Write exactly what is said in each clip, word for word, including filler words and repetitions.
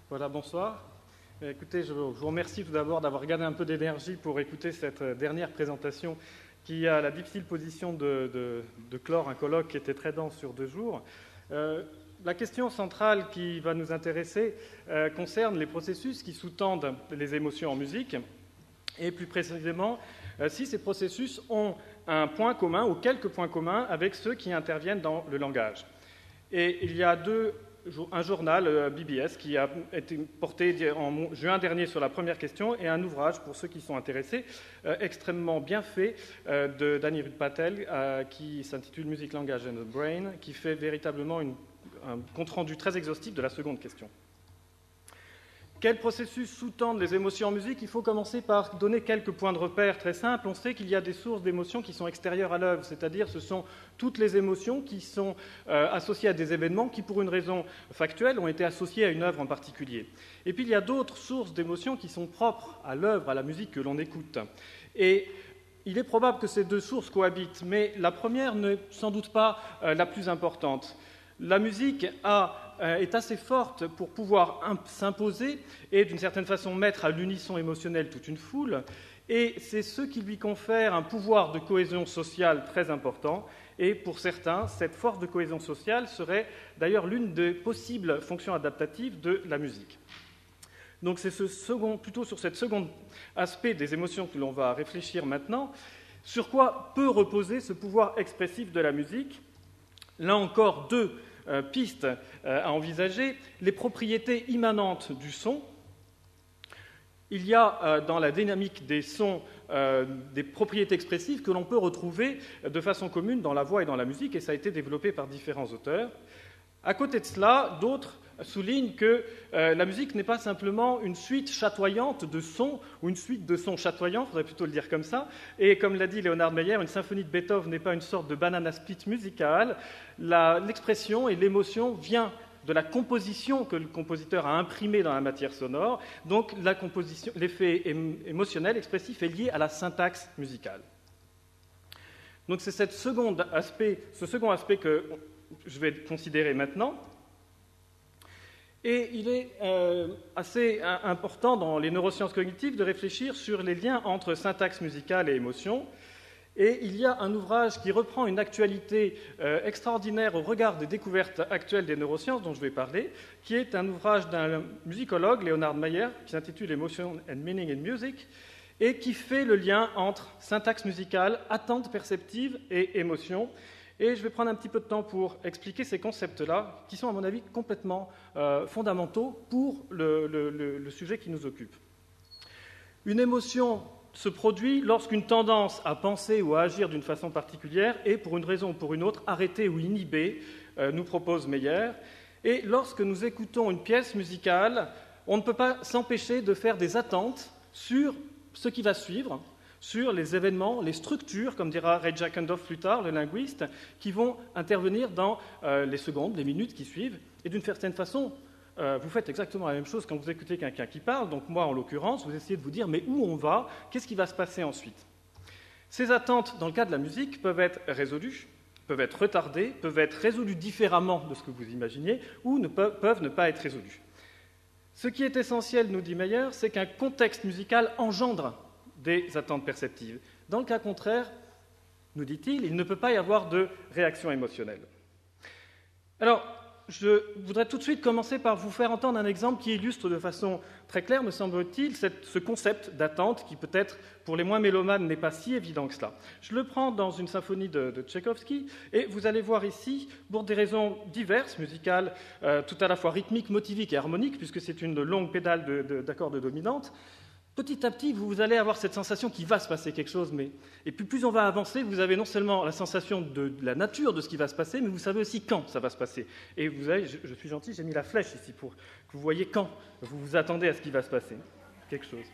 Voilà, bonsoir. Écoutez, je vous remercie tout d'abord d'avoir gardé un peu d'énergie pour écouter cette dernière présentation qui a la difficile position de, de, de clore un colloque qui était très dense sur deux jours. Euh, la question centrale qui va nous intéresser euh, concerne les processus qui sous-tendent les émotions en musique et plus précisément euh, si ces processus ont un point commun ou quelques points communs avec ceux qui interviennent dans le langage. Et il y a deux un journal, B B S, qui a été porté en juin dernier sur la première question, et un ouvrage, pour ceux qui sont intéressés, euh, extrêmement bien fait, euh, de d'Aniruddh Patel, euh, qui s'intitule « Music, Language and the Brain », qui fait véritablement une, un compte-rendu très exhaustif de la seconde question. Quels processus sous-tendent les émotions en musique? Il faut commencer par donner quelques points de repère très simples. On sait qu'il y a des sources d'émotions qui sont extérieures à l'œuvre, c'est-à-dire ce sont toutes les émotions qui sont euh, associées à des événements qui, pour une raison factuelle, ont été associés à une œuvre en particulier. Et puis il y a d'autres sources d'émotions qui sont propres à l'œuvre, à la musique que l'on écoute. Et il est probable que ces deux sources cohabitent, mais la première n'est sans doute pas euh, la plus importante. La musique a, euh, est assez forte pour pouvoir imp- s'imposer et, d'une certaine façon, mettre à l'unisson émotionnel toute une foule. Et c'est ce qui lui confère un pouvoir de cohésion sociale très important. Et pour certains, cette force de cohésion sociale serait d'ailleurs l'une des possibles fonctions adaptatives de la musique. Donc c'est ce second, plutôt sur ce second aspect des émotions que l'on va réfléchir maintenant. Sur quoi peut reposer ce pouvoir expressif de la musique? Là encore, deux euh, pistes euh, à envisager. Les propriétés immanentes du son. Il y a euh, dans la dynamique des sons euh, des propriétés expressives que l'on peut retrouver de façon commune dans la voix et dans la musique, et ça a été développé par différents auteurs. À côté de cela, d'autres soulignent que euh, la musique n'est pas simplement une suite chatoyante de sons, ou une suite de sons chatoyants, il faudrait plutôt le dire comme ça, et comme l'a dit Leonard Meyer, une symphonie de Beethoven n'est pas une sorte de banana split musicale. La, l'expression et l'émotion vient de la composition que le compositeur a imprimée dans la matière sonore, donc la composition, l'effet émotionnel, expressif est lié à la syntaxe musicale. Donc c'est cette seconde aspect, ce second aspect que je vais considérer maintenant. Et il est euh, assez important dans les neurosciences cognitives de réfléchir sur les liens entre syntaxe musicale et émotion. Et il y a un ouvrage qui reprend une actualité euh, extraordinaire au regard des découvertes actuelles des neurosciences dont je vais parler, qui est un ouvrage d'un musicologue, Leonard Meyer, qui s'intitule « Emotion and Meaning in Music », et qui fait le lien entre syntaxe musicale, attente perceptive et émotion. Et je vais prendre un petit peu de temps pour expliquer ces concepts-là, qui sont à mon avis complètement euh, fondamentaux pour le, le, le, le sujet qui nous occupe. Une émotion se produit lorsqu'une tendance à penser ou à agir d'une façon particulière est, pour une raison ou pour une autre, arrêtée ou inhibée, euh, nous propose Meyer. Et lorsque nous écoutons une pièce musicale, on ne peut pas s'empêcher de faire des attentes sur ce qui va suivre, sur les événements, les structures, comme dira Ray Jackendoff plus tard, le linguiste, qui vont intervenir dans euh, les secondes, les minutes qui suivent. Et d'une certaine façon, euh, vous faites exactement la même chose quand vous écoutez quelqu'un qui parle. Donc moi, en l'occurrence, vous essayez de vous dire, mais où on va? Qu'est-ce qui va se passer ensuite? Ces attentes, dans le cas de la musique, peuvent être résolues, peuvent être retardées, peuvent être résolues différemment de ce que vous imaginiez, ou ne peuvent, peuvent ne pas être résolues. Ce qui est essentiel, nous dit Meyer, c'est qu'un contexte musical engendre des attentes perceptives. Dans le cas contraire, nous dit-il, il ne peut pas y avoir de réaction émotionnelle. Alors, je voudrais tout de suite commencer par vous faire entendre un exemple qui illustre de façon très claire, me semble-t-il, cette, ce concept d'attente qui peut-être, pour les moins mélomanes, n'est pas si évident que cela. Je le prends dans une symphonie de, de Tchaïkovski, et vous allez voir ici, pour des raisons diverses, musicales, euh, tout à la fois rythmiques, motiviques et harmoniques, puisque c'est une longue pédale de, de, d'accords de dominante, petit à petit, vous allez avoir cette sensation qu'il va se passer quelque chose, mais... et puis plus on va avancer, vous avez non seulement la sensation de la nature de ce qui va se passer, mais vous savez aussi quand ça va se passer. Et vous avez, je, je suis gentil, j'ai mis la flèche ici pour que vous voyez quand vous vous attendez à ce qui va se passer. Quelque chose.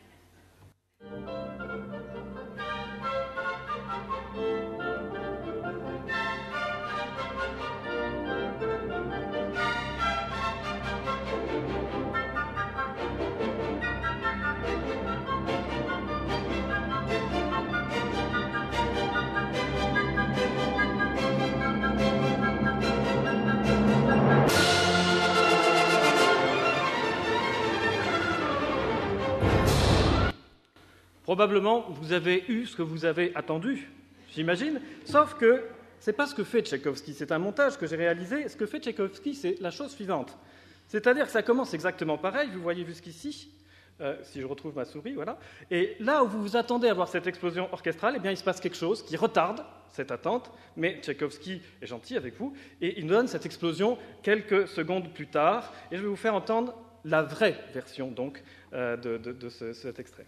Probablement, vous avez eu ce que vous avez attendu, j'imagine, sauf que ce n'est pas ce que fait Tchaïkovski, c'est un montage que j'ai réalisé. Ce que fait Tchaïkovski, c'est la chose suivante. C'est-à-dire que ça commence exactement pareil, vous voyez jusqu'ici, euh, si je retrouve ma souris, voilà. Et là où vous vous attendez à voir cette explosion orchestrale, eh bien, il se passe quelque chose qui retarde cette attente, mais Tchaïkovski est gentil avec vous, et il nous donne cette explosion quelques secondes plus tard, et je vais vous faire entendre la vraie version, donc, euh, de, de, de ce, cet extrait.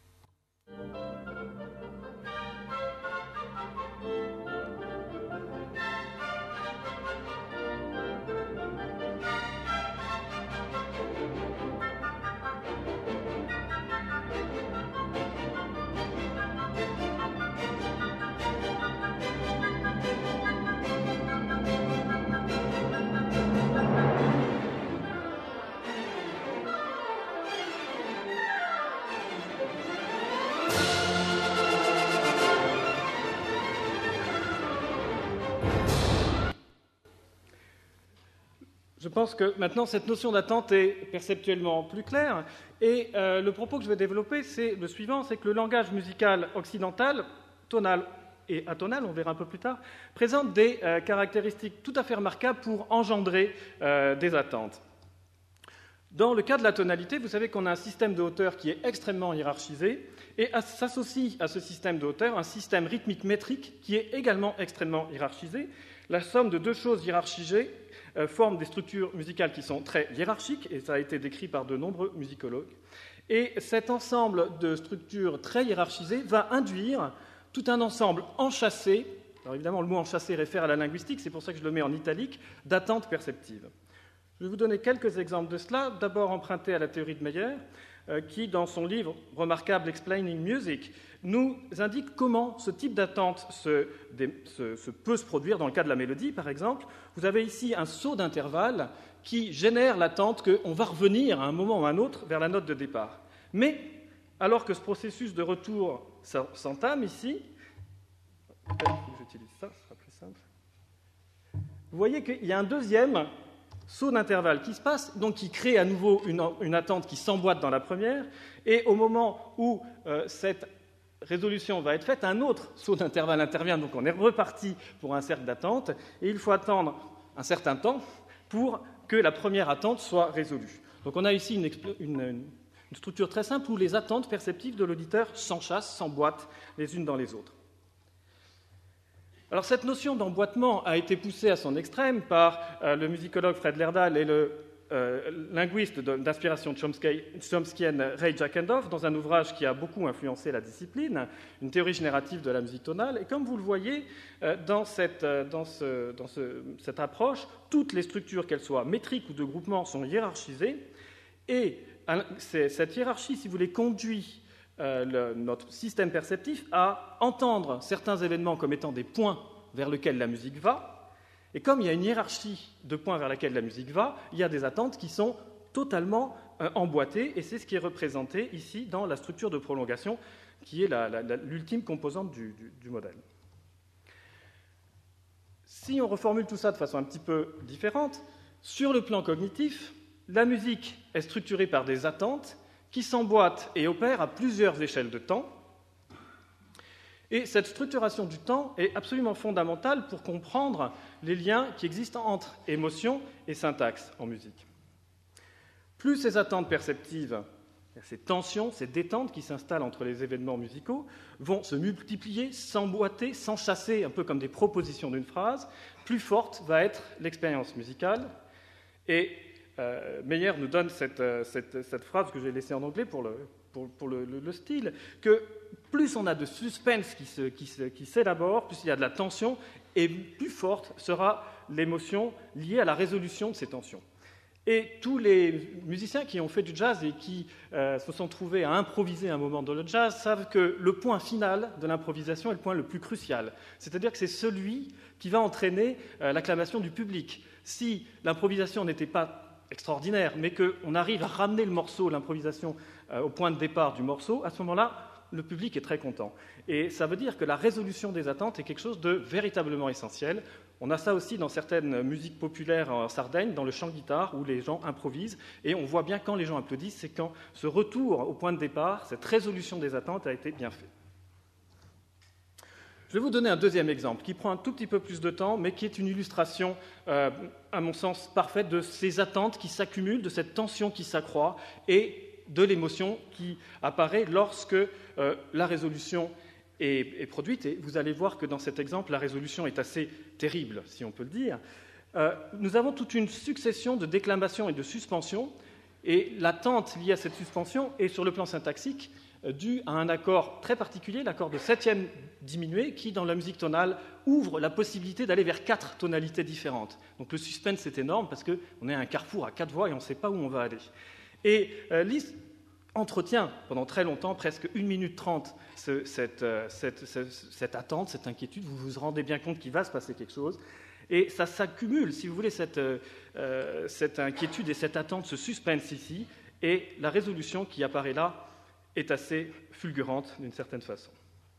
Je pense que maintenant, cette notion d'attente est perceptuellement plus claire. Et euh, le propos que je vais développer, c'est le suivant, c'est que le langage musical occidental, tonal et atonal, on verra un peu plus tard, présente des euh, caractéristiques tout à fait remarquables pour engendrer euh, des attentes. Dans le cas de la tonalité, vous savez qu'on a un système de hauteur qui est extrêmement hiérarchisé, et à, s'associe à ce système de hauteur un système rythmique métrique qui est également extrêmement hiérarchisé. La somme de deux choses hiérarchisées euh, forme des structures musicales qui sont très hiérarchiques, et ça a été décrit par de nombreux musicologues. Et cet ensemble de structures très hiérarchisées va induire tout un ensemble enchâssé, alors évidemment le mot enchâssé réfère à la linguistique, c'est pour ça que je le mets en italique, d'attentes perceptives. Je vais vous donner quelques exemples de cela, d'abord emprunté à la théorie de Meyer, euh, qui, dans son livre remarquable Explaining Music, nous indique comment ce type d'attente se, se, se peut se produire dans le cas de la mélodie, par exemple. Vous avez ici un saut d'intervalle qui génère l'attente qu'on va revenir à un moment ou à un autre vers la note de départ. Mais, alors que ce processus de retour s'entame ici, j'utilise ça, ce sera plus simple. Vous voyez qu'il y a un deuxième saut d'intervalle qui se passe, donc qui crée à nouveau une, une attente qui s'emboîte dans la première, et au moment où euh, cette résolution va être faite, un autre saut d'intervalle intervient, donc on est reparti pour un cercle d'attente, et il faut attendre un certain temps pour que la première attente soit résolue. Donc on a ici une, une, une structure très simple où les attentes perceptives de l'auditeur s'enchâssent, s'emboîtent les unes dans les autres. Alors cette notion d'emboîtement a été poussée à son extrême par euh, le musicologue Fred Lerdahl et le euh, linguiste d'inspiration chomskienne Ray Jackendorf dans un ouvrage qui a beaucoup influencé la discipline, une théorie générative de la musique tonale. Et comme vous le voyez, euh, dans, cette, euh, dans, ce, dans ce, cette approche, toutes les structures, qu'elles soient métriques ou de groupement, sont hiérarchisées. Et euh, cette hiérarchie, si vous voulez, conduit Euh, le, notre système perceptif à entendre certains événements comme étant des points vers lesquels la musique va. Et comme il y a une hiérarchie de points vers laquelle la musique va, il y a des attentes qui sont totalement euh, emboîtées, et c'est ce qui est représenté ici dans la structure de prolongation, qui est la, la, la, l'ultime composante du, du, du modèle. Si on reformule tout ça de façon un petit peu différente, sur le plan cognitif, la musique est structurée par des attentes qui s'emboîtent et opèrent à plusieurs échelles de temps. Et cette structuration du temps est absolument fondamentale pour comprendre les liens qui existent entre émotion et syntaxe en musique. Plus ces attentes perceptives, ces tensions, ces détentes qui s'installent entre les événements musicaux vont se multiplier, s'emboîter, s'enchâsser, un peu comme des propositions d'une phrase, plus forte va être l'expérience musicale. Et Euh, Meyer nous donne cette, cette, cette phrase que j'ai laissée en anglais pour le, pour, pour le, le, le style, que plus on a de suspense qui, se, qui, se, qui s'élabore, plus il y a de la tension, et plus forte sera l'émotion liée à la résolution de ces tensions. Et tous les musiciens qui ont fait du jazz et qui euh, se sont trouvés à improviser un moment dans le jazz savent que le point final de l'improvisation est le point le plus crucial. C'est-à-dire que c'est celui qui va entraîner euh, l'acclamation du public. Si l'improvisation n'était pas extraordinaire, mais qu'on arrive à ramener le morceau, l'improvisation, euh, au point de départ du morceau, à ce moment-là, le public est très content. Et ça veut dire que la résolution des attentes est quelque chose de véritablement essentiel. On a ça aussi dans certaines musiques populaires en Sardaigne, dans le chant-guitare, où les gens improvisent, et on voit bien quand les gens applaudissent, c'est quand ce retour au point de départ, cette résolution des attentes a été bien fait. Je vais vous donner un deuxième exemple qui prend un tout petit peu plus de temps, mais qui est une illustration, euh, à mon sens, parfaite de ces attentes qui s'accumulent, de cette tension qui s'accroît et de l'émotion qui apparaît lorsque euh, la résolution est, est produite. Et vous allez voir que dans cet exemple, la résolution est assez terrible, si on peut le dire. Euh, nous avons toute une succession de déclamations et de suspensions, et l'attente liée à cette suspension est, sur le plan syntaxique, dû à un accord très particulier, l'accord de septième diminué, qui, dans la musique tonale, ouvre la possibilité d'aller vers quatre tonalités différentes. Donc le suspense est énorme, parce qu'on est à un carrefour à quatre voix et on ne sait pas où on va aller. Et euh, Liszt entretient pendant très longtemps, presque une minute trente, ce, cette, euh, cette, cette, cette attente, cette inquiétude. Vous vous rendez bien compte qu'il va se passer quelque chose. Et ça s'accumule, si vous voulez, cette, euh, cette inquiétude et cette attente, ce suspense ici, et la résolution qui apparaît là est assez fulgurante d'une certaine façon.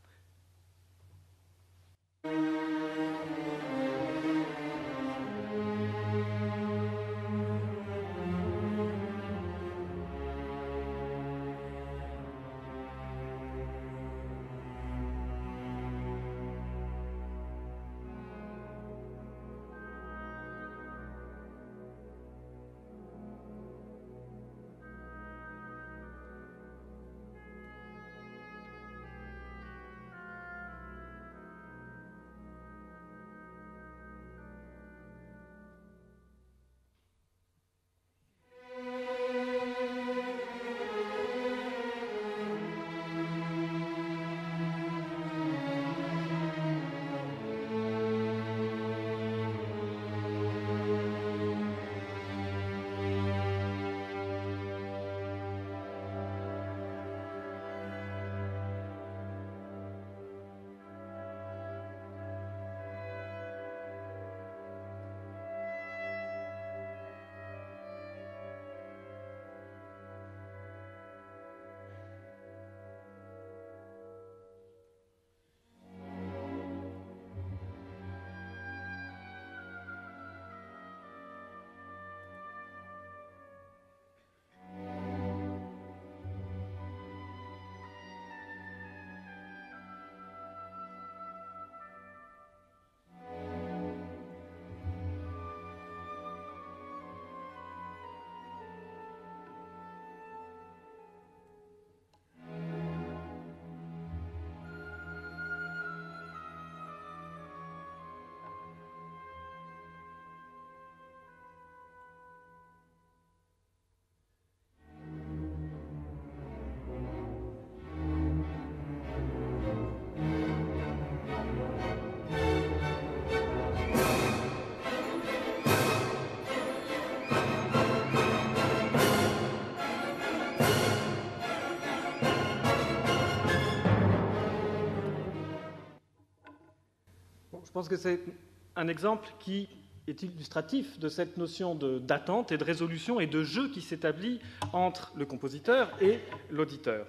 Je pense que c'est un exemple qui est illustratif de cette notion de, d'attente et de résolution et de jeu qui s'établit entre le compositeur et l'auditeur.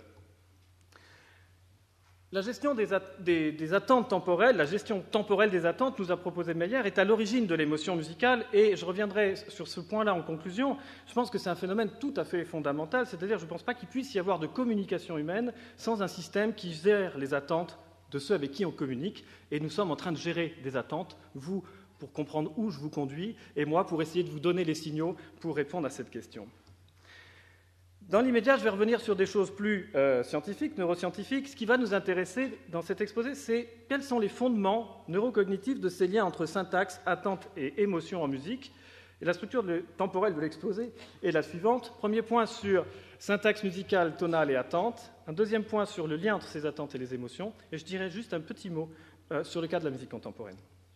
La gestion des, at- des, des attentes temporelles, la gestion temporelle des attentes, nous a proposé Meyer, est à l'origine de l'émotion musicale, et je reviendrai sur ce point-là en conclusion. Je pense que c'est un phénomène tout à fait fondamental, c'est-à-dire je ne pense pas qu'il puisse y avoir de communication humaine sans un système qui gère les attentes de ceux avec qui on communique, et nous sommes en train de gérer des attentes, vous pour comprendre où je vous conduis, et moi pour essayer de vous donner les signaux pour répondre à cette question. Dans l'immédiat, je vais revenir sur des choses plus euh, scientifiques, neuroscientifiques. Ce qui va nous intéresser dans cet exposé, c'est quels sont les fondements neurocognitifs de ces liens entre syntaxe, attente et émotion en musique. Et la structure de, temporelle de l'exposé est la suivante. Premier point sur syntaxe musicale, tonale et attente. Un deuxième point sur le lien entre ces attentes et les émotions. Et je dirais juste un petit mot euh, sur le cas de la musique contemporaine.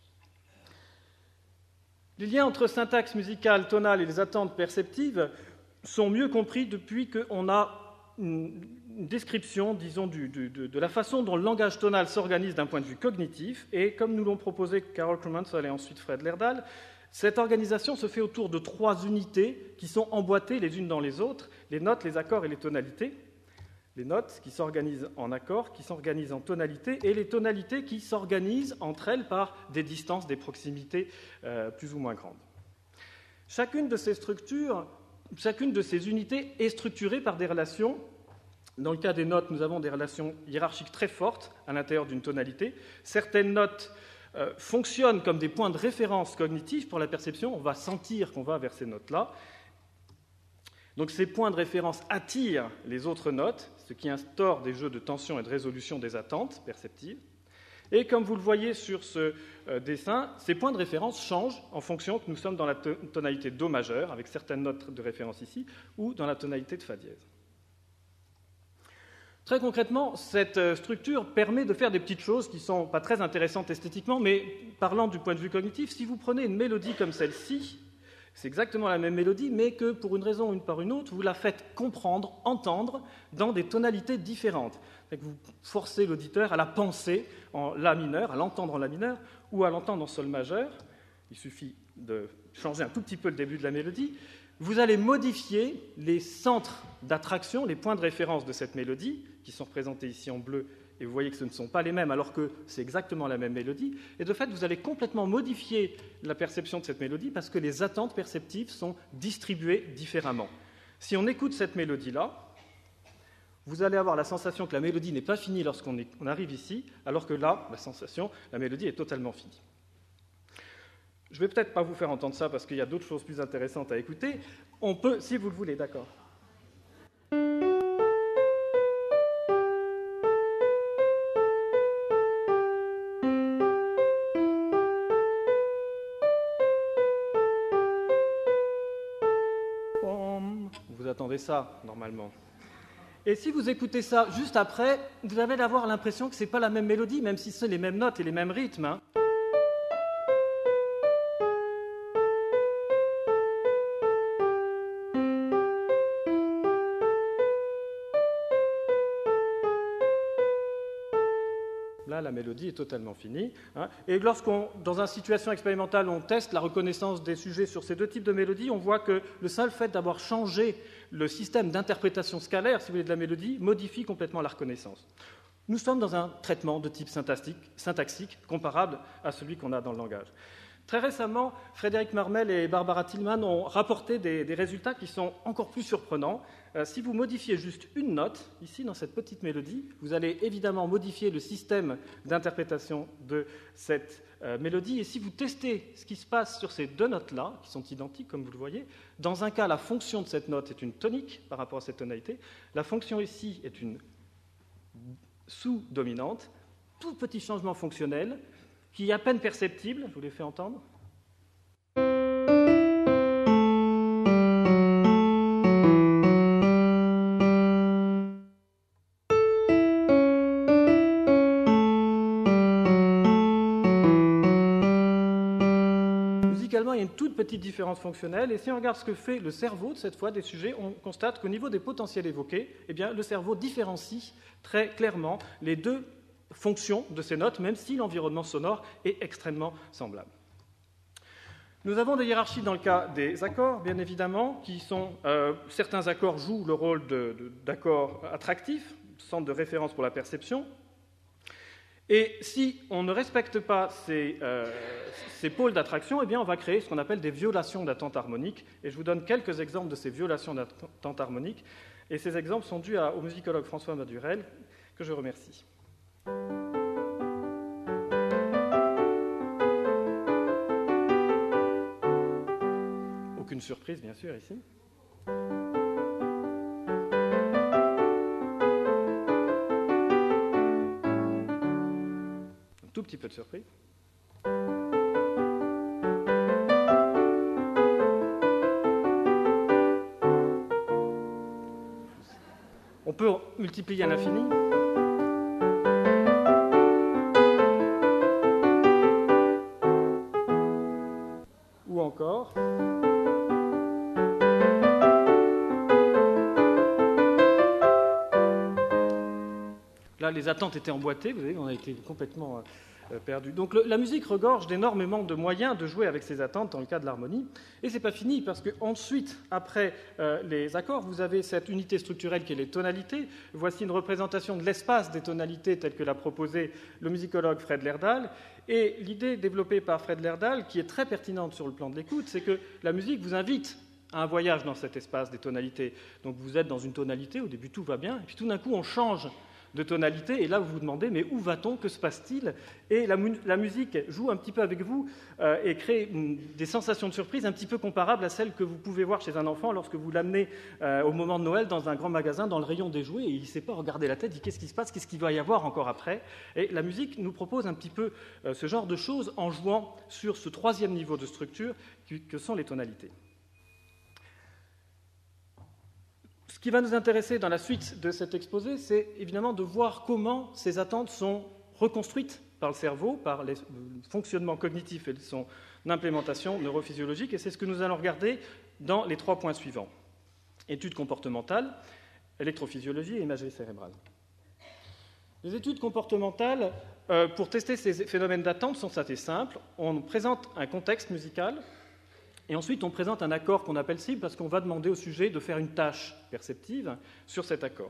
Les liens entre syntaxe musicale, tonale et les attentes perceptives sont mieux compris depuis qu'on a une description, disons, du, du, de, de la façon dont le langage tonal s'organise d'un point de vue cognitif. Et comme nous l'ont proposé Carol Krumensel et ensuite Fred Lerdal, cette organisation se fait autour de trois unités qui sont emboîtées les unes dans les autres, les notes, les accords et les tonalités. Les notes qui s'organisent en accords, qui s'organisent en tonalités, et les tonalités qui s'organisent entre elles par des distances, des proximités euh, plus ou moins grandes. Chacune de ces structures, chacune de ces unités est structurée par des relations. Dans le cas des notes, nous avons des relations hiérarchiques très fortes à l'intérieur d'une tonalité. Certaines notes euh, fonctionnent comme des points de référence cognitifs pour la perception. On va sentir qu'on va vers ces notes-là. Donc ces points de référence attirent les autres notes, ce qui instaure des jeux de tension et de résolution des attentes perceptives. Et comme vous le voyez sur ce euh, dessin, ces points de référence changent en fonction que nous sommes dans la tonalité Do majeur, avec certaines notes de référence ici, ou dans la tonalité de Fa dièse. Très concrètement, cette structure permet de faire des petites choses qui ne sont pas très intéressantes esthétiquement, mais parlant du point de vue cognitif, si vous prenez une mélodie comme celle-ci, c'est exactement la même mélodie, mais que pour une raison ou une par une autre, vous la faites comprendre, entendre dans des tonalités différentes. Vous forcez l'auditeur à la penser en La mineur, à l'entendre en La mineur, ou à l'entendre en Sol majeur. Il suffit de changer un tout petit peu le début de la mélodie. Vous allez modifier les centres d'attraction, les points de référence de cette mélodie, qui sont représentés ici en bleu, et vous voyez que ce ne sont pas les mêmes, alors que c'est exactement la même mélodie. Et de fait, vous allez complètement modifier la perception de cette mélodie, parce que les attentes perceptives sont distribuées différemment. Si on écoute cette mélodie-là, vous allez avoir la sensation que la mélodie n'est pas finie lorsqu'on est, on arrive ici, alors que là, la sensation, la mélodie est totalement finie. Je ne vais peut-être pas vous faire entendre ça parce qu'il y a d'autres choses plus intéressantes à écouter. On peut, si vous le voulez, d'accord. Vous attendez ça, normalement. Et si vous écoutez ça juste après, vous allez avoir l'impression que ce n'est pas la même mélodie, même si c'est les mêmes notes et les mêmes rythmes. Hein. Là, la mélodie est totalement finie. Hein. Et lorsqu'on, dans une situation expérimentale, on teste la reconnaissance des sujets sur ces deux types de mélodies, on voit que le seul fait d'avoir changé le système d'interprétation scalaire, si vous voulez, de la mélodie, modifie complètement la reconnaissance. Nous sommes dans un traitement de type syntaxique, syntaxique comparable à celui qu'on a dans le langage. Très récemment, Frédéric Marmel et Barbara Tillman ont rapporté des, des résultats qui sont encore plus surprenants. Euh, si vous modifiez juste une note, ici dans cette petite mélodie, vous allez évidemment modifier le système d'interprétation de cette euh, mélodie. Et si vous testez ce qui se passe sur ces deux notes-là, qui sont identiques comme vous le voyez, dans un cas, la fonction de cette note est une tonique par rapport à cette tonalité. La fonction ici est une sous-dominante. Tout petit changement fonctionnel qui est à peine perceptible, je vous l'ai fait entendre. Musicalement, il y a une toute petite différence fonctionnelle, et si on regarde ce que fait le cerveau, de cette fois, des sujets, on constate qu'au niveau des potentiels évoqués, eh bien, le cerveau différencie très clairement les deux fonction de ces notes, même si l'environnement sonore est extrêmement semblable. Nous avons des hiérarchies dans le cas des accords, bien évidemment, qui sont... Euh, certains accords jouent le rôle de, de, d'accords attractifs, centre de référence pour la perception, et si on ne respecte pas ces, euh, ces pôles d'attraction, eh bien, on va créer ce qu'on appelle des violations d'attente harmonique, et je vous donne quelques exemples de ces violations d'attente harmonique, et ces exemples sont dus à, au musicologue François Madurel, que je remercie. Aucune surprise, bien sûr, ici. Un tout petit peu de surprise. On peut multiplier à l'infini. Ou encore. Là, les attentes étaient emboîtées, vous voyez, on a été complètement euh, perdu. Donc le, la musique regorge d'énormément de moyens de jouer avec ses attentes dans le cas de l'harmonie. Et c'est pas fini, parce qu'ensuite, après euh, les accords, vous avez cette unité structurelle qui est les tonalités. Voici une représentation de l'espace des tonalités tel que l'a proposé le musicologue Fred Lerdal. Et l'idée développée par Fred Lerdal, qui est très pertinente sur le plan de l'écoute, c'est que la musique vous invite à un voyage dans cet espace des tonalités. Donc vous êtes dans une tonalité, au début tout va bien, et puis tout d'un coup on change de tonalité, et là vous vous demandez, mais où va-t-on, que se passe-t-il? Et la, mu- la musique joue un petit peu avec vous euh, et crée mm, des sensations de surprise un petit peu comparables à celles que vous pouvez voir chez un enfant lorsque vous l'amenez euh, au moment de Noël dans un grand magasin, dans le rayon des jouets, et il ne sait pas regarder la tête, il dit qu'est-ce qui se passe, qu'est-ce qu'il va y avoir encore après. Et la musique nous propose un petit peu euh, ce genre de choses en jouant sur ce troisième niveau de structure que, que sont les tonalités. Ce qui va nous intéresser dans la suite de cet exposé, c'est évidemment de voir comment ces attentes sont reconstruites par le cerveau, par le fonctionnement cognitif et son implémentation neurophysiologique, et c'est ce que nous allons regarder dans les trois points suivants. Études comportementales, électrophysiologie et imagerie cérébrale. Les études comportementales, euh, pour tester ces phénomènes d'attente, sont assez simples. On présente un contexte musical, et ensuite, on présente un accord qu'on appelle cible parce qu'on va demander au sujet de faire une tâche perceptive sur cet accord.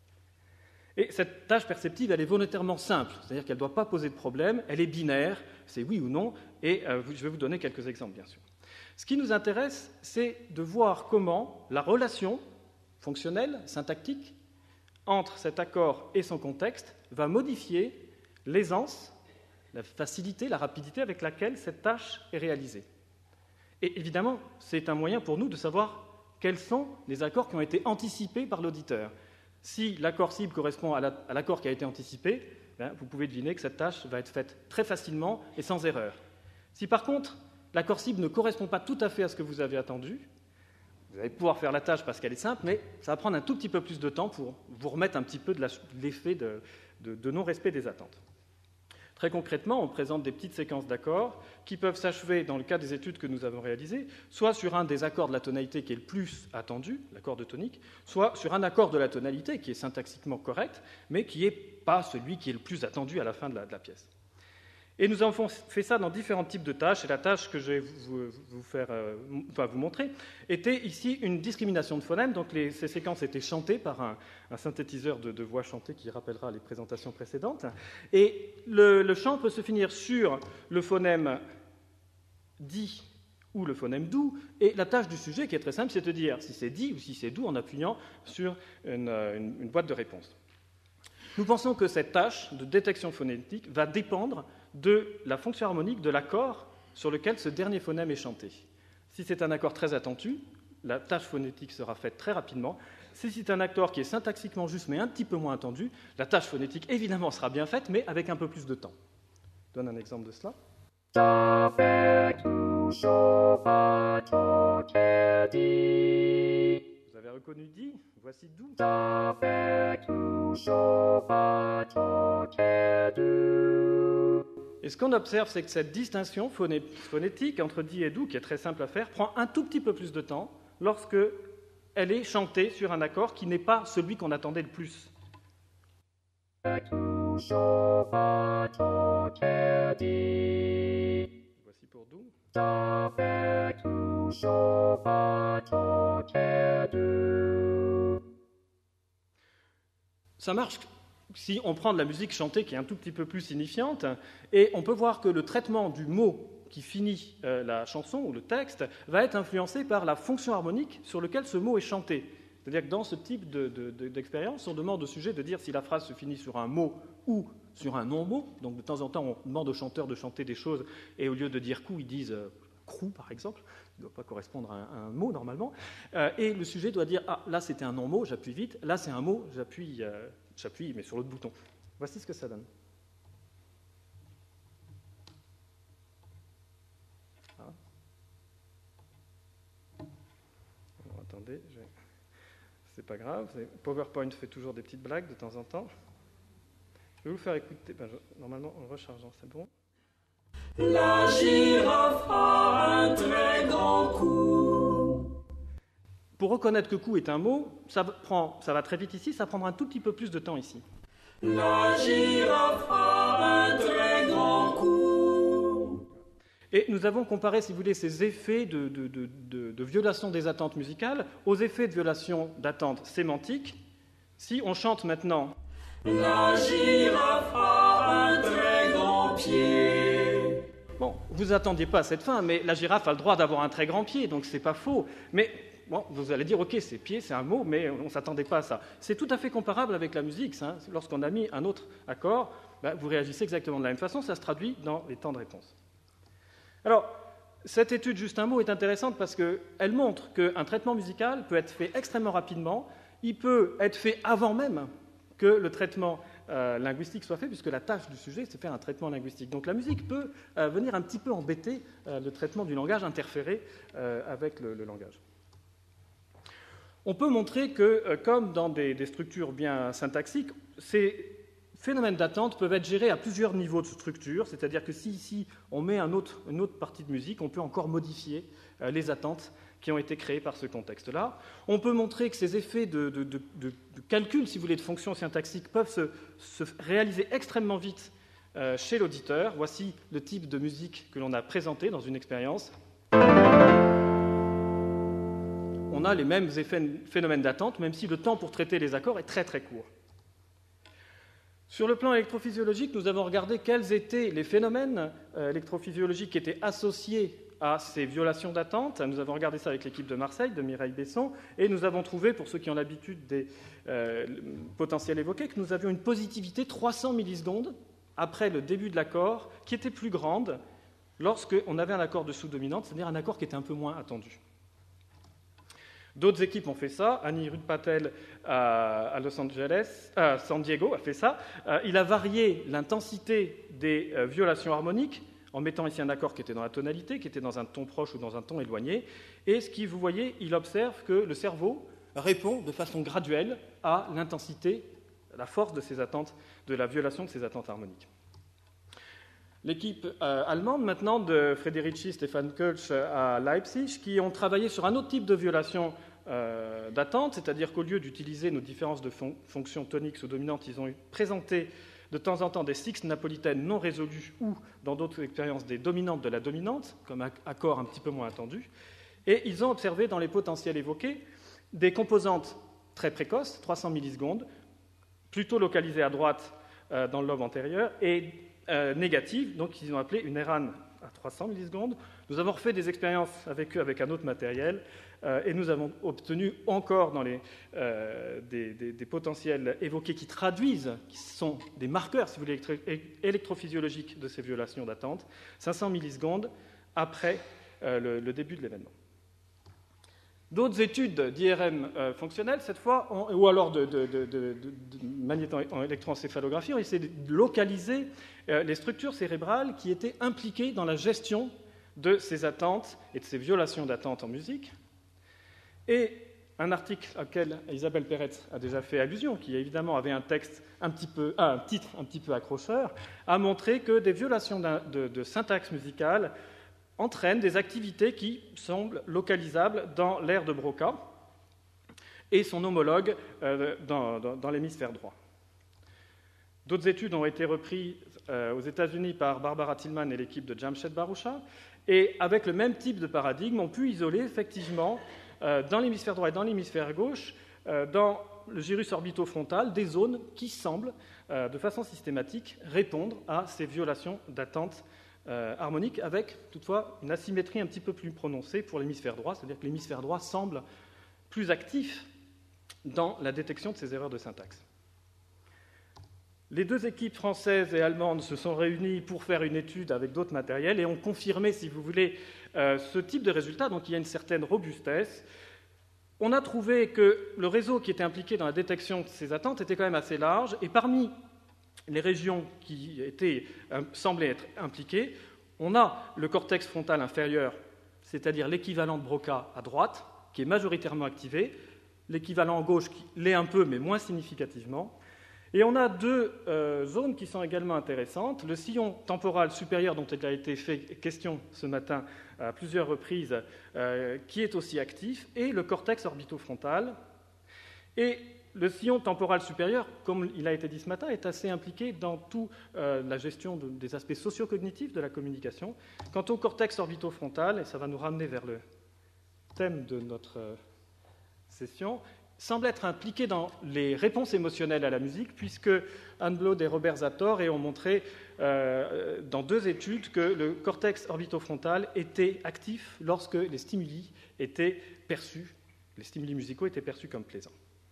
Et cette tâche perceptive, elle est volontairement simple, c'est-à-dire qu'elle ne doit pas poser de problème, elle est binaire, c'est oui ou non, et euh, je vais vous donner quelques exemples, bien sûr. Ce qui nous intéresse, c'est de voir comment la relation fonctionnelle, syntactique, entre cet accord et son contexte va modifier l'aisance, la facilité, la rapidité avec laquelle cette tâche est réalisée. Et évidemment, c'est un moyen pour nous de savoir quels sont les accords qui ont été anticipés par l'auditeur. Si l'accord cible correspond à l'accord qui a été anticipé, bien, vous pouvez deviner que cette tâche va être faite très facilement et sans erreur. Si par contre, l'accord cible ne correspond pas tout à fait à ce que vous avez attendu, vous allez pouvoir faire la tâche parce qu'elle est simple, mais ça va prendre un tout petit peu plus de temps pour vous remettre un petit peu de l'effet de, de, de non-respect des attentes. Très concrètement, on présente des petites séquences d'accords qui peuvent s'achever, dans le cas des études que nous avons réalisées, soit sur un des accords de la tonalité qui est le plus attendu, l'accord de tonique, soit sur un accord de la tonalité qui est syntaxiquement correct, mais qui n'est pas celui qui est le plus attendu à la fin de la, de la pièce. Et nous avons fait ça dans différents types de tâches, et la tâche que je vais vous, vous, faire, euh, enfin vous montrer était ici une discrimination de phonèmes. Donc les, ces séquences étaient chantées par un, un synthétiseur de, de voix chantée qui rappellera les présentations précédentes. Et le, le chant peut se finir sur le phonème di ou le phonème dou, et la tâche du sujet, qui est très simple, c'est de dire si c'est di ou si c'est dou en appuyant sur une, une, une boîte de réponse. Nous pensons que cette tâche de détection phonétique va dépendre de la fonction harmonique de l'accord sur lequel ce dernier phonème est chanté. Si c'est un accord très attendu, la tâche phonétique sera faite très rapidement. Si c'est un accord qui est syntaxiquement juste mais un petit peu moins attendu, la tâche phonétique évidemment sera bien faite, mais avec un peu plus de temps. Je donne un exemple de cela. Vous avez reconnu di, voici dou. Et ce qu'on observe, c'est que cette distinction phoné- phonétique entre di et dou, qui est très simple à faire, prend un tout petit peu plus de temps lorsque elle est chantée sur un accord qui n'est pas celui qu'on attendait le plus. Voici pour dou. Ça marche si on prend de la musique chantée qui est un tout petit peu plus signifiante, et on peut voir que le traitement du mot qui finit euh, la chanson ou le texte va être influencé par la fonction harmonique sur laquelle ce mot est chanté. C'est-à-dire que dans ce type de, de, de, d'expérience, on demande au sujet de dire si la phrase se finit sur un mot ou sur un non-mot. Donc de temps en temps, on demande au chanteur de chanter des choses, et au lieu de dire cou, ils disent euh, crou, par exemple. Il ne doit pas correspondre à un, à un mot, normalement. Euh, et le sujet doit dire, ah, là c'était un non-mot, j'appuie vite. Là c'est un mot, j'appuie, euh, j'appuie mais sur l'autre bouton. Voici ce que ça donne. Ah. Bon, attendez, je... c'est pas grave. PowerPoint fait toujours des petites blagues de temps en temps. Je vais vous faire écouter. Ben, je... Normalement, en rechargeant, c'est bon. La girafe a un très grand cou. Pour reconnaître que cou est un mot, ça, prend, ça va très vite ici, ça prendra un tout petit peu plus de temps ici. La girafe a un très grand Et nous avons comparé, si vous voulez, ces effets de, de, de, de, de violation des attentes musicales aux effets de violation d'attentes sémantiques. Si on chante maintenant « La girafe a un très grand pied », bon, vous attendiez pas à cette fin, mais la girafe a le droit d'avoir un très grand pied, donc c'est pas faux. Mais bon, vous allez dire, ok, c'est pied, c'est un mot, mais on ne s'attendait pas à ça. C'est tout à fait comparable avec la musique. Hein. Lorsqu'on a mis un autre accord, ben, vous réagissez exactement de la même façon, ça se traduit dans les temps de réponse. Alors, cette étude, juste un mot, est intéressante parce qu'elle montre qu'un traitement musical peut être fait extrêmement rapidement, il peut être fait avant même que le traitement euh, linguistique soit fait, puisque la tâche du sujet, c'est faire un traitement linguistique. Donc la musique peut euh, venir un petit peu embêter euh, le traitement du langage, interférer euh, avec le, le langage. On peut montrer que, euh, comme dans des, des structures bien syntaxiques, ces phénomènes d'attente peuvent être gérés à plusieurs niveaux de structure, c'est-à-dire que si ici on met un autre, une autre partie de musique, on peut encore modifier euh, les attentes qui ont été créées par ce contexte-là. On peut montrer que ces effets de, de, de, de, de calcul, si vous voulez, de fonctions syntaxiques peuvent se, se réaliser extrêmement vite euh, chez l'auditeur. Voici le type de musique que l'on a présenté dans une expérience. On a les mêmes effets, phénomènes d'attente, même si le temps pour traiter les accords est très très court. Sur le plan électrophysiologique, nous avons regardé quels étaient les phénomènes euh, électrophysiologiques qui étaient associés à ces violations d'attente. Nous avons regardé ça avec l'équipe de Marseille, de Mireille Besson, et nous avons trouvé, pour ceux qui ont l'habitude des euh, potentiels évoqués, que nous avions une positivité trois cents millisecondes après le début de l'accord, qui était plus grande lorsqu'on avait un accord de sous-dominante, c'est-à-dire un accord qui était un peu moins attendu. D'autres équipes ont fait ça. Anirudh Patel à Los Angeles, à San Diego a fait ça. Il a varié l'intensité des violations harmoniques en mettant ici un accord qui était dans la tonalité, qui était dans un ton proche ou dans un ton éloigné. Et ce qui, vous voyez, il observe que le cerveau répond de façon graduelle à l'intensité, à la force de ces attentes, de la violation de ces attentes harmoniques. L'équipe euh, allemande, maintenant, de Frederici, Stefan Kölsch à Leipzig, qui ont travaillé sur un autre type de violation euh, d'attente, c'est-à-dire qu'au lieu d'utiliser nos différences de fon- fonctions toniques ou dominantes, ils ont présenté de temps en temps des sixtes napolitaines non résolues ou, dans d'autres expériences, des dominantes de la dominante, comme un accord un petit peu moins attendu. Et ils ont observé dans les potentiels évoqués des composantes très précoces, trois cents millisecondes, plutôt localisées à droite euh, dans le lobe antérieur, et Euh, négative, donc ils ont appelé une R A N à trois cents millisecondes. Nous avons refait des expériences avec eux avec un autre matériel euh, et nous avons obtenu encore dans les, euh, des, des, des potentiels évoqués qui traduisent, qui sont des marqueurs, si vous voulez, électrophysiologiques de ces violations d'attente, cinq cents millisecondes après euh, le, le début de l'événement. D'autres études d'I R M euh, fonctionnelles, cette fois, ont, ou alors de, de, de, de, de magnéto-électroencéphalographie, ont essayé de localiser euh, les structures cérébrales qui étaient impliquées dans la gestion de ces attentes et de ces violations d'attente en musique. Et un article auquel Isabelle Peretz a déjà fait allusion, qui évidemment avait un texte un petit peu, ah, un titre un petit peu accrocheur, a montré que des violations de, de syntaxe musicale entraînent des activités qui semblent localisables dans l'aire de Broca et son homologue euh, dans, dans, dans l'hémisphère droit. D'autres études ont été reprises euh, aux États-Unis par Barbara Tillman et l'équipe de Jamshed Barusha, et avec le même type de paradigme, on pu isoler effectivement euh, dans l'hémisphère droit et dans l'hémisphère gauche, euh, dans le gyrus orbitofrontal, des zones qui semblent, euh, de façon systématique, répondre à ces violations d'attente Euh, harmonique, avec toutefois une asymétrie un petit peu plus prononcée pour l'hémisphère droit, c'est-à-dire que l'hémisphère droit semble plus actif dans la détection de ces erreurs de syntaxe. Les deux équipes françaises et allemandes se sont réunies pour faire une étude avec d'autres matériels et ont confirmé, si vous voulez, euh, ce type de résultat, donc il y a une certaine robustesse. On a trouvé que le réseau qui était impliqué dans la détection de ces attentes était quand même assez large, et parmi les régions qui étaient, euh, semblaient être impliquées, on a le cortex frontal inférieur, c'est-à-dire l'équivalent de Broca à droite, qui est majoritairement activé, l'équivalent à gauche qui l'est un peu, mais moins significativement. Et on a deux euh, zones qui sont également intéressantes. Le sillon temporal supérieur, dont il a été fait question ce matin à plusieurs reprises, euh, qui est aussi actif, et le cortex orbitofrontal. Et le sillon temporal supérieur, comme il a été dit ce matin, est assez impliqué dans toute euh, la gestion de, des aspects socio-cognitifs de la communication. Quant au cortex orbitofrontal, et ça va nous ramener vers le thème de notre euh, session, semble être impliqué dans les réponses émotionnelles à la musique, puisque Anne Blood et Robert Zator ont montré euh, dans deux études que le cortex orbitofrontal était actif lorsque les stimuli étaient perçus, les stimuli musicaux étaient perçus comme plaisants.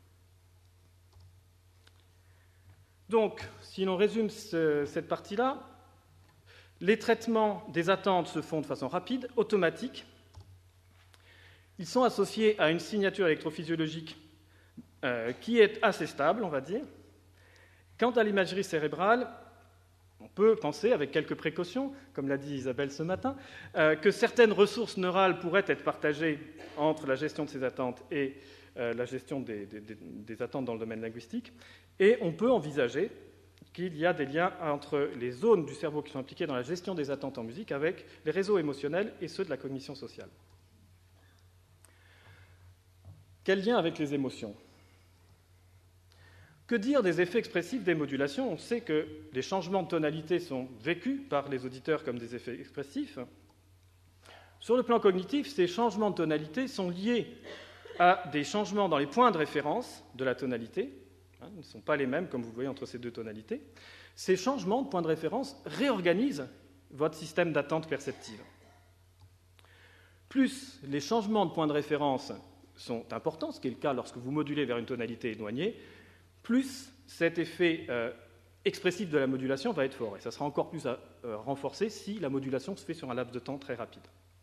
Donc, si l'on résume ce, cette partie-là, les traitements des attentes se font de façon rapide, automatique. Ils sont associés à une signature électrophysiologique euh, qui est assez stable, on va dire. Quant à l'imagerie cérébrale, on peut penser, avec quelques précautions, comme l'a dit Isabelle ce matin, euh, que certaines ressources neurales pourraient être partagées entre la gestion de ces attentes et euh, la gestion des, des, des attentes dans le domaine linguistique. Et on peut envisager qu'il y a des liens entre les zones du cerveau qui sont impliquées dans la gestion des attentes en musique avec les réseaux émotionnels et ceux de la cognition sociale. Quel lien avec les émotions ? Que dire des effets expressifs des modulations ? On sait que les changements de tonalité sont vécus par les auditeurs comme des effets expressifs. Sur le plan cognitif, ces changements de tonalité sont liés à des changements dans les points de référence de la tonalité. Ils ne sont pas les mêmes, comme vous le voyez, entre ces deux tonalités. Ces changements de points de référence réorganisent votre système d'attente perceptive. Plus les changements de points de référence sont importants, ce qui est le cas lorsque vous modulez vers une tonalité éloignée, plus cet effet euh, expressif de la modulation va être fort. Et ça sera encore plus à, euh, renforcé si la modulation se fait sur un laps de temps très rapide.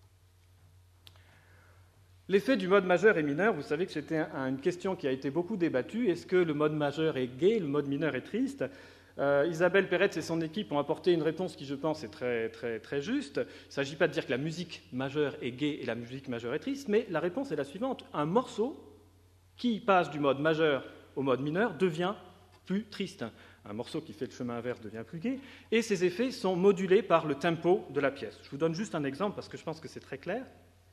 L'effet du mode majeur et mineur, vous savez que c'était un, une question qui a été beaucoup débattue. Est-ce que le mode majeur est gai, le mode mineur est triste ? euh, Isabelle Peretz et son équipe ont apporté une réponse qui, je pense, est très, très, très juste. Il ne s'agit pas de dire que la musique majeure est gaie et la musique majeure est triste, mais la réponse est la suivante. Un morceau qui passe du mode majeur au mode mineur devient plus triste. Un morceau qui fait le chemin inverse devient plus gai, et ces effets sont modulés par le tempo de la pièce. Je vous donne juste un exemple parce que je pense que c'est très clair.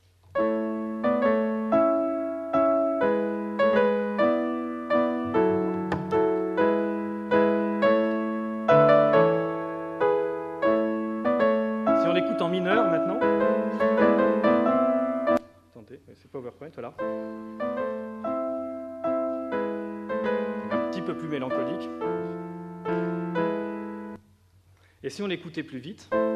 Si on l'écoute en mineur maintenant, attendez, c'est PowerPoint, voilà. Un peu plus mélancolique. Et si on l'écoutait plus vite, on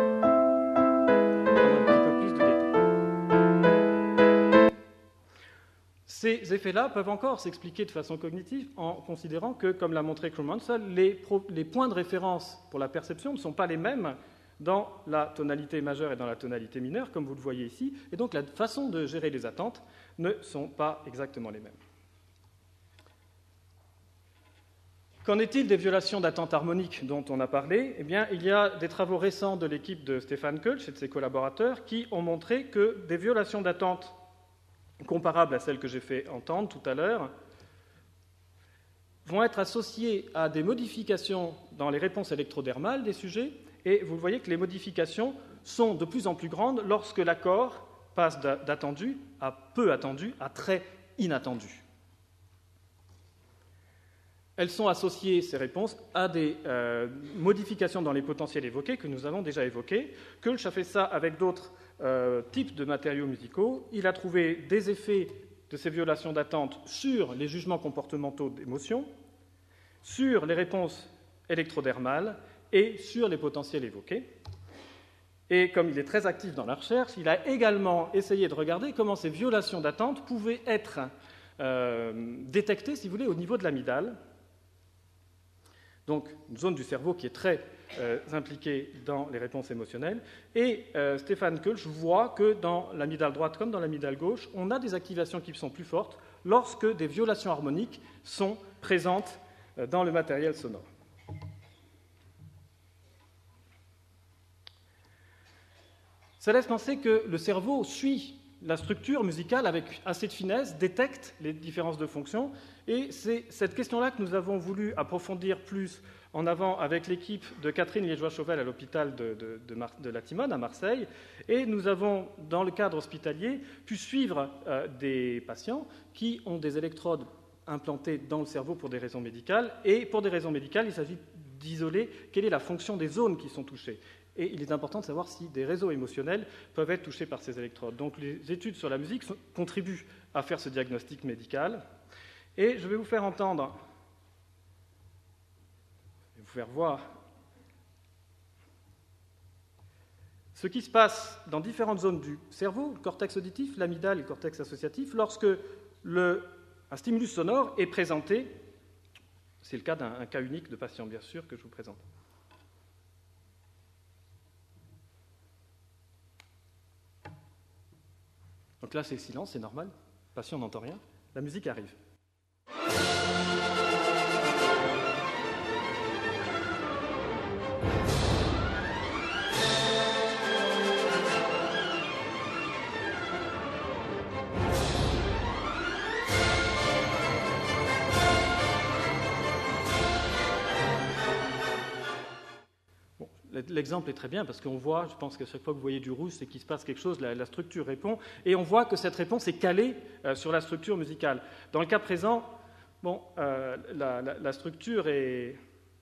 a un petit peu plus de gaieté. Ces effets-là peuvent encore s'expliquer de façon cognitive en considérant que, comme l'a montré Krummansel, les, les points de référence pour la perception ne sont pas les mêmes dans la tonalité majeure et dans la tonalité mineure, comme vous le voyez ici, et donc la façon de gérer les attentes ne sont pas exactement les mêmes. Qu'en est-il des violations d'attente harmonique dont on a parlé ? Eh bien, il y a des travaux récents de l'équipe de Stefan Kölsch et de ses collaborateurs qui ont montré que des violations d'attente comparables à celles que j'ai fait entendre tout à l'heure vont être associées à des modifications dans les réponses électrodermales des sujets, et vous voyez que les modifications sont de plus en plus grandes lorsque l'accord passe d'attendu à peu attendu à très inattendu. Elles sont associées, ces réponses, à des euh, modifications dans les potentiels évoqués que nous avons déjà évoqués. Kölsch a fait ça avec d'autres euh, types de matériaux musicaux. Il a trouvé des effets de ces violations d'attente sur les jugements comportementaux d'émotion, sur les réponses électrodermales et sur les potentiels évoqués. Et comme il est très actif dans la recherche, il a également essayé de regarder comment ces violations d'attente pouvaient être euh, détectées, si vous voulez, au niveau de l'amygdale. Donc, une zone du cerveau qui est très euh, impliquée dans les réponses émotionnelles. Et euh, Stefan Kölsch voit que dans l'amygdale droite comme dans l'amygdale gauche, on a des activations qui sont plus fortes lorsque des violations harmoniques sont présentes euh, dans le matériel sonore. Ça laisse penser que le cerveau suit la structure musicale avec assez de finesse, détecte les différences de fonctions, et c'est cette question-là que nous avons voulu approfondir plus en avant avec l'équipe de Catherine Liégeois-Chauvel à l'hôpital de, de, de, Mar- de la Timone à Marseille, et nous avons, dans le cadre hospitalier, pu suivre euh, des patients qui ont des électrodes implantées dans le cerveau pour des raisons médicales, et pour des raisons médicales, il s'agit d'isoler quelle est la fonction des zones qui sont touchées. Et il est important de savoir si des réseaux émotionnels peuvent être touchés par ces électrodes. Donc les études sur la musique sont, contribuent à faire ce diagnostic médical. Et je vais vous faire entendre, je vais vous faire voir ce qui se passe dans différentes zones du cerveau, le cortex auditif, l'amygdale et le cortex associatif, lorsque le, un stimulus sonore est présenté. C'est le cas d'un cas unique de patient, bien sûr, que je vous présente. Donc là, c'est le silence, c'est normal. Le patient n'entend rien. La musique arrive. L'exemple est très bien parce qu'on voit, je pense qu'à chaque fois que vous voyez du rouge, c'est qu'il se passe quelque chose, la, la structure répond, et on voit que cette réponse est calée euh, sur la structure musicale. Dans le cas présent, bon, euh, la, la, la, structure est,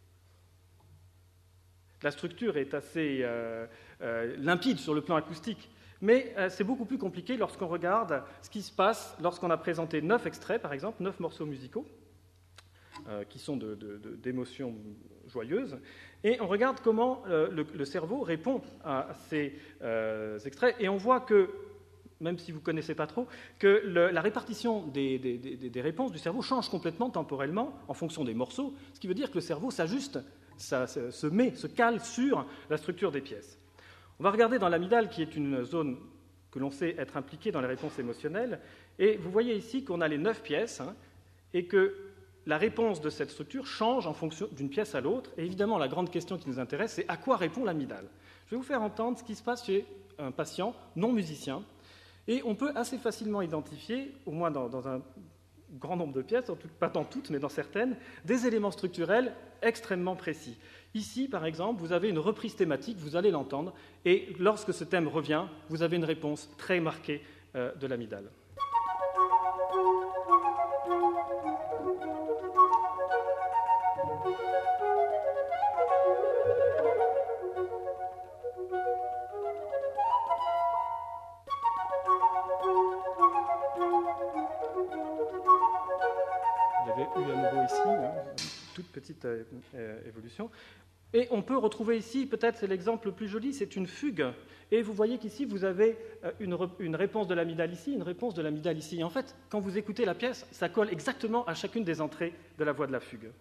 la structure est assez euh, euh, limpide sur le plan acoustique, mais euh, c'est beaucoup plus compliqué lorsqu'on regarde ce qui se passe lorsqu'on a présenté neuf extraits, par exemple, neuf morceaux musicaux, euh, qui sont de, de, de, d'émotions joyeuses, et on regarde comment euh, le, le cerveau répond à ces euh, extraits, et on voit que, même si vous ne connaissez pas trop, que le, la répartition des, des, des, des réponses du cerveau change complètement temporellement en fonction des morceaux, ce qui veut dire que le cerveau s'ajuste, ça, se met, se cale sur la structure des pièces. On va regarder dans l'amygdale, qui est une zone que l'on sait être impliquée dans les réponses émotionnelles, et vous voyez ici qu'on a les neuf pièces, hein, et que la réponse de cette structure change en fonction d'une pièce à l'autre. Et évidemment, la grande question qui nous intéresse, c'est à quoi répond l'amygdale. Je vais vous faire entendre ce qui se passe chez un patient non musicien. Et on peut assez facilement identifier, au moins dans, dans un grand nombre de pièces, pas dans toutes, mais dans certaines, des éléments structurels extrêmement précis. Ici, par exemple, vous avez une reprise thématique, vous allez l'entendre, et lorsque ce thème revient, vous avez une réponse très marquée euh, de l'amygdale. Petite euh, euh, évolution. Et on peut retrouver ici, peut-être c'est l'exemple le plus joli, c'est une fugue. Et vous voyez qu'ici, vous avez euh, une, une réponse de l'amygdale ici, une réponse de l'amygdale ici. Et en fait, quand vous écoutez la pièce, ça colle exactement à chacune des entrées de la voix de la fugue.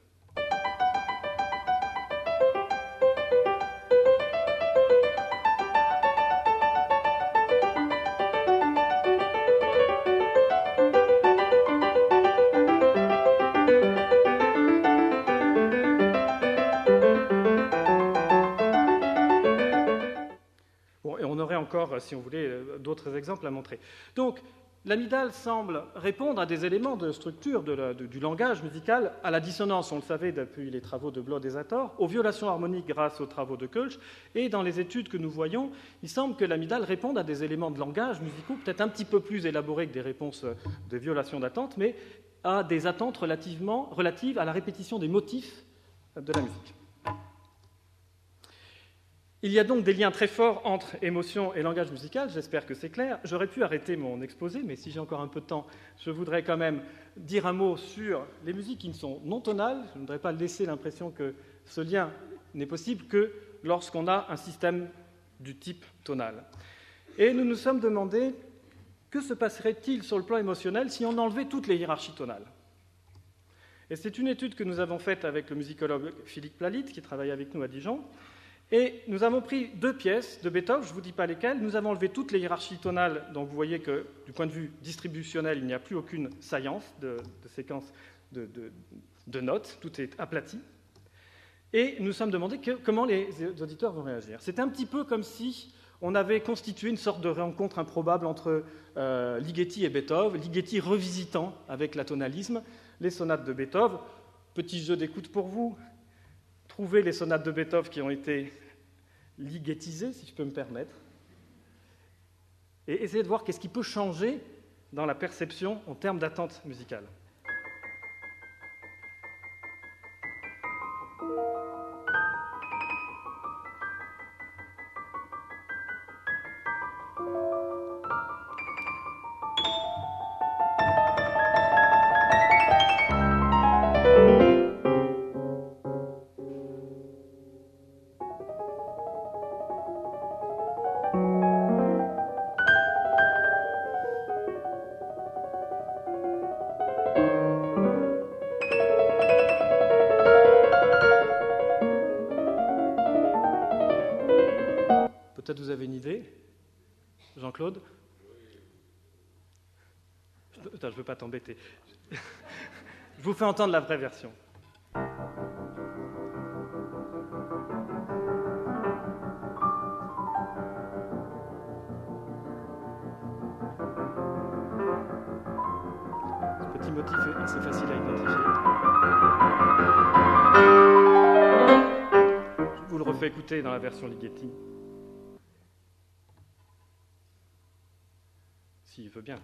Encore, si on voulait, d'autres exemples à montrer. Donc, l'amygdale semble répondre à des éléments de structure de la, de, du langage musical, à la dissonance, on le savait depuis les travaux de Blood et Zator, aux violations harmoniques grâce aux travaux de Kölsch, et dans les études que nous voyons, il semble que l'amygdale réponde à des éléments de langage musicaux, peut-être un petit peu plus élaborés que des réponses de violation d'attente, mais à des attentes relativement, relatives à la répétition des motifs de la musique. Il y a donc des liens très forts entre émotion et langage musical, j'espère que c'est clair. J'aurais pu arrêter mon exposé, mais si j'ai encore un peu de temps, je voudrais quand même dire un mot sur les musiques qui ne sont non tonales. Je ne voudrais pas laisser l'impression que ce lien n'est possible que lorsqu'on a un système du type tonal. Et nous nous sommes demandé que se passerait-il sur le plan émotionnel si on enlevait toutes les hiérarchies tonales. Et c'est une étude que nous avons faite avec le musicologue Philippe Plalit, qui travaille avec nous à Dijon. Et nous avons pris deux pièces de Beethoven, je ne vous dis pas lesquelles, nous avons enlevé toutes les hiérarchies tonales, donc vous voyez que du point de vue distributionnel, il n'y a plus aucune saillance de, de séquence de, de, de notes, tout est aplati. Et nous nous sommes demandé que, comment les auditeurs vont réagir. C'est un petit peu comme si on avait constitué une sorte de rencontre improbable entre euh, Ligeti et Beethoven, Ligeti revisitant avec l'atonalisme les sonates de Beethoven. Petit jeu d'écoute pour vous. Trouvez les sonates de Beethoven qui ont été ligétisées, si je peux me permettre, et essayez de voir qu'est-ce qui peut changer dans la perception en termes d'attente musicale. Peut-être vous avez une idée? Jean-Claude? Je ne veux pas t'embêter. Je vous fais entendre la vraie version. Ce petit motif est assez facile à identifier. Je vous le refais écouter dans la version Ligeti. S'il veut bien.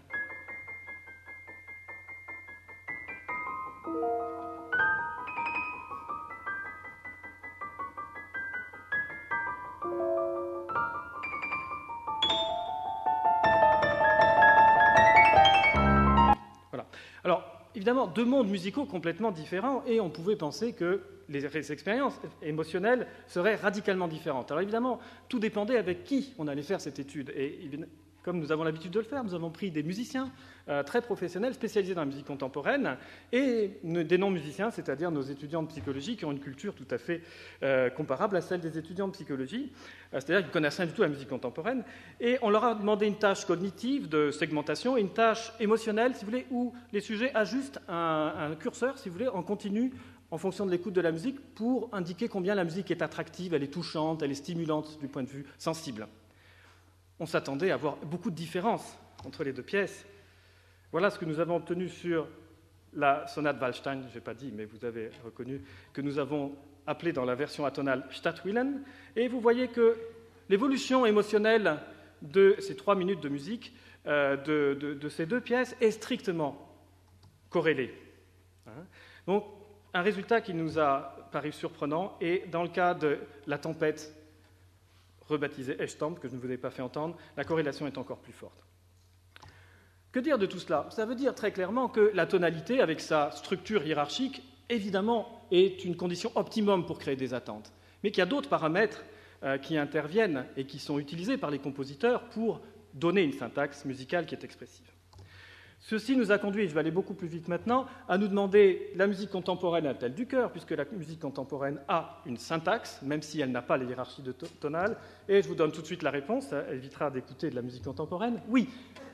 Voilà. Alors, évidemment, deux mondes musicaux complètement différents, et on pouvait penser que les expériences émotionnelles seraient radicalement différentes. Alors évidemment, tout dépendait avec qui on allait faire cette étude. Et comme nous avons l'habitude de le faire, nous avons pris des musiciens euh, très professionnels, spécialisés dans la musique contemporaine, et des non-musiciens, c'est-à-dire nos étudiants de psychologie qui ont une culture tout à fait euh, comparable à celle des étudiants de psychologie, euh, c'est-à-dire qu'ils ne connaissent rien du tout à la musique contemporaine. Et on leur a demandé une tâche cognitive de segmentation et une tâche émotionnelle, si vous voulez, où les sujets ajustent un, un curseur, si vous voulez, en continu, en fonction de l'écoute de la musique, pour indiquer combien la musique est attractive, elle est touchante, elle est stimulante du point de vue sensible. On s'attendait à voir beaucoup de différences entre les deux pièces. Voilà ce que nous avons obtenu sur la sonate Waldstein, je n'ai pas dit, mais vous avez reconnu, que nous avons appelée dans la version atonale Stadtwillen. Et vous voyez que l'évolution émotionnelle de ces trois minutes de musique, euh, de, de, de ces deux pièces, est strictement corrélée. Hein ? Donc, un résultat qui nous a paru surprenant, et dans le cas de la tempête rebaptisée Echstamp, que je ne vous ai pas fait entendre, la corrélation est encore plus forte. Que dire de tout cela? Ça veut dire très clairement que la tonalité, avec sa structure hiérarchique, évidemment, est une condition optimum pour créer des attentes, mais qu'il y a d'autres paramètres euh, qui interviennent et qui sont utilisés par les compositeurs pour donner une syntaxe musicale qui est expressive. Ceci nous a conduit, je vais aller beaucoup plus vite maintenant, à nous demander la musique contemporaine a-t-elle du cœur, puisque la musique contemporaine a une syntaxe, même si elle n'a pas les hiérarchies de tonales. Et je vous donne tout de suite la réponse, ça évitera d'écouter de la musique contemporaine. Oui,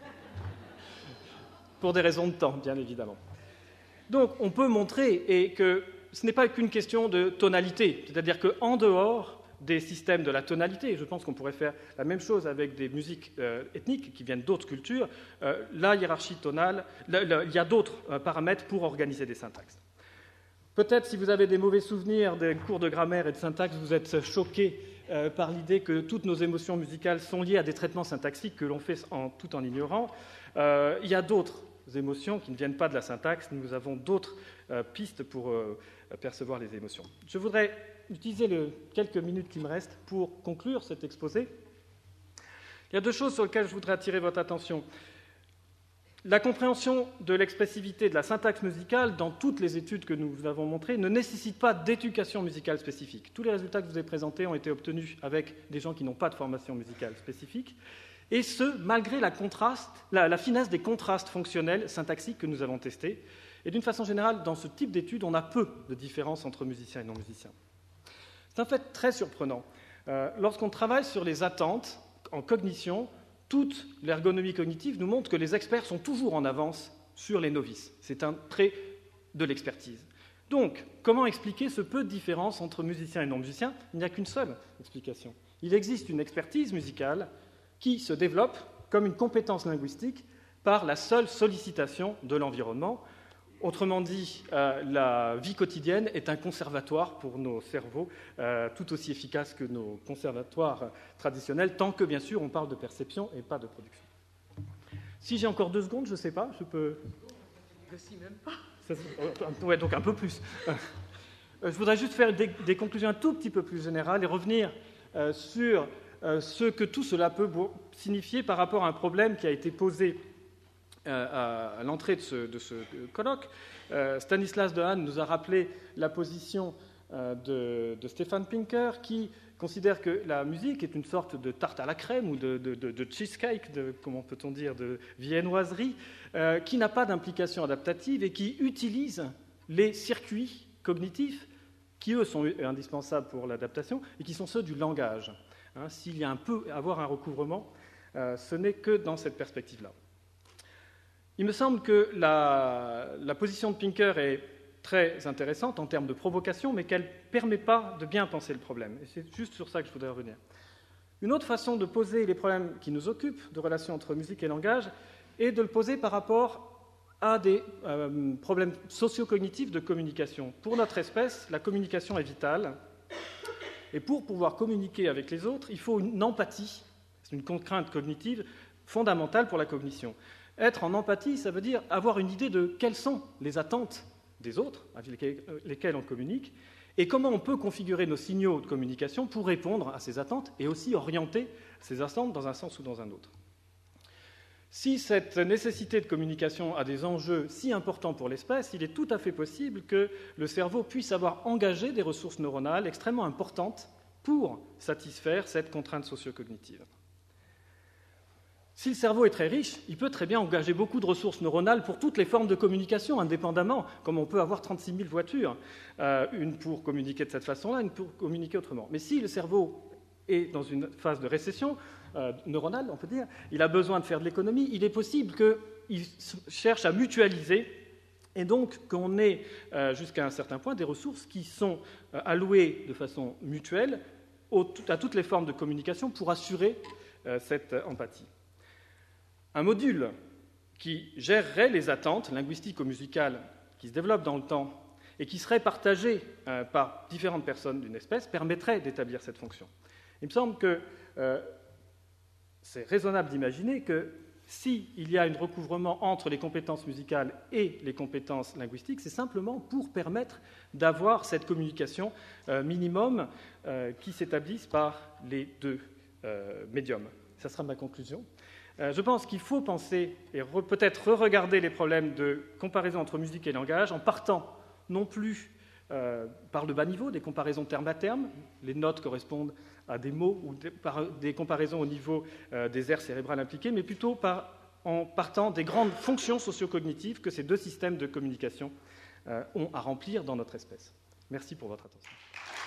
pour des raisons de temps, bien évidemment. Donc, on peut montrer et que ce n'est pas qu'une question de tonalité, c'est-à-dire qu'en dehors des systèmes de la tonalité, je pense qu'on pourrait faire la même chose avec des musiques euh, ethniques qui viennent d'autres cultures, euh, la hiérarchie tonale, la, la, il y a d'autres euh, paramètres pour organiser des syntaxes. Peut-être, si vous avez des mauvais souvenirs des cours de grammaire et de syntaxe, vous êtes choqués euh, par l'idée que toutes nos émotions musicales sont liées à des traitements syntaxiques que l'on fait en, tout en ignorant. Euh, il y a d'autres émotions qui ne viennent pas de la syntaxe, nous avons d'autres euh, pistes pour euh, percevoir les émotions. Je voudrais utiliser les quelques minutes qui me restent pour conclure cet exposé. Il y a deux choses sur lesquelles je voudrais attirer votre attention. La compréhension de l'expressivité de la syntaxe musicale dans toutes les études que nous vous avons montrées ne nécessite pas d'éducation musicale spécifique. Tous les résultats que je vous ai présentés ont été obtenus avec des gens qui n'ont pas de formation musicale spécifique, et ce, malgré la, contraste, la, la finesse des contrastes fonctionnels syntaxiques que nous avons testés. Et d'une façon générale, dans ce type d'études, on a peu de différences entre musiciens et non-musiciens. C'est un fait très surprenant. Euh, lorsqu'on travaille sur les attentes en cognition, toute l'ergonomie cognitive nous montre que les experts sont toujours en avance sur les novices. C'est un trait de l'expertise. Donc, comment expliquer ce peu de différence entre musiciens et non-musiciens? Il n'y a qu'une seule explication. Il existe une expertise musicale qui se développe comme une compétence linguistique par la seule sollicitation de l'environnement. Autrement dit, euh, la vie quotidienne est un conservatoire pour nos cerveaux, euh, tout aussi efficace que nos conservatoires traditionnels, tant que, bien sûr, on parle de perception et pas de production. Si j'ai encore deux secondes, je ne sais pas, je peux... Si, même pas. Ça, ouais, donc un peu plus. Je voudrais juste faire des, des conclusions un tout petit peu plus générales et revenir euh, sur euh, ce que tout cela peut signifier par rapport à un problème qui a été posé à l'entrée de ce, de ce colloque. Euh, Stanislas Dehaene nous a rappelé la position euh, de, de Stefan Pinker, qui considère que la musique est une sorte de tarte à la crème ou de, de, de, de cheesecake, de, comment peut-on dire, de viennoiserie, euh, qui n'a pas d'implication adaptative et qui utilise les circuits cognitifs qui, eux, sont indispensables pour l'adaptation et qui sont ceux du langage. Hein, s'il y a un peu avoir un recouvrement, euh, ce n'est que dans cette perspective-là. Il me semble que la, la position de Pinker est très intéressante en termes de provocation, mais qu'elle ne permet pas de bien penser le problème. Et c'est juste sur ça que je voudrais revenir. Une autre façon de poser les problèmes qui nous occupent, de relation entre musique et langage, est de le poser par rapport à des euh, problèmes socio-cognitifs de communication. Pour notre espèce, la communication est vitale. Et pour pouvoir communiquer avec les autres, il faut une empathie. C'est une contrainte cognitive fondamentale pour la cognition. Être en empathie, ça veut dire avoir une idée de quelles sont les attentes des autres, avec lesquels on communique, et comment on peut configurer nos signaux de communication pour répondre à ces attentes et aussi orienter ces attentes dans un sens ou dans un autre. Si cette nécessité de communication a des enjeux si importants pour l'espèce, il est tout à fait possible que le cerveau puisse avoir engagé des ressources neuronales extrêmement importantes pour satisfaire cette contrainte socio-cognitive. Si le cerveau est très riche, il peut très bien engager beaucoup de ressources neuronales pour toutes les formes de communication, indépendamment, comme on peut avoir trente-six mille voitures, euh, une pour communiquer de cette façon-là, une pour communiquer autrement. Mais si le cerveau est dans une phase de récession euh, neuronale, on peut dire, il a besoin de faire de l'économie, il est possible qu'il cherche à mutualiser, et donc qu'on ait euh, jusqu'à un certain point des ressources qui sont euh, allouées de façon mutuelle au, à toutes les formes de communication pour assurer euh, cette empathie. Un module qui gérerait les attentes linguistico-musicales qui se développent dans le temps et qui serait partagé euh, par différentes personnes d'une espèce permettrait d'établir cette fonction. Il me semble que euh, c'est raisonnable d'imaginer que s'il y a un recouvrement entre les compétences musicales et les compétences linguistiques, c'est simplement pour permettre d'avoir cette communication euh, minimum euh, qui s'établisse par les deux euh, médiums. Ça sera ma conclusion. Euh, je pense qu'il faut penser et re, peut-être re-regarder les problèmes de comparaison entre musique et langage en partant non plus euh, par le bas niveau, des comparaisons terme à terme, les notes correspondent à des mots ou des, par des comparaisons au niveau euh, des aires cérébrales impliquées, mais plutôt par, en partant des grandes fonctions socio-cognitives que ces deux systèmes de communication euh, ont à remplir dans notre espèce. Merci pour votre attention.